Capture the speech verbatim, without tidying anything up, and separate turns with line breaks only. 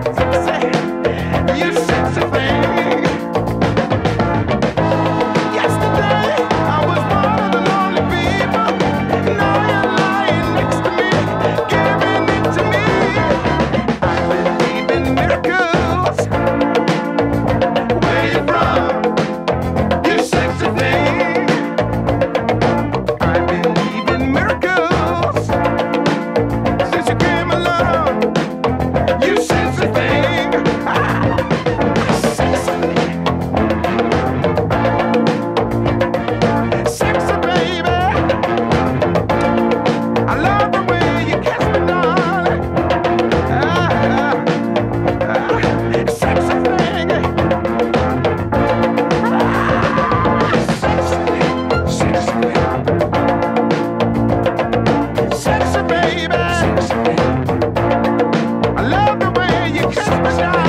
You sexy thing. Yesterday I was one of the lonely people. Now you're lying next to me, giving it to me. I believe in miracles. Where you from? You sexy thing. I believe in miracles. Since you came along, you sexy thing. Sexy baby, I love the way you kiss me, darling. Ah, ah, ah. Sexy thing, ah, sexy, sexy, sexy baby. I love the way you kiss me, darling.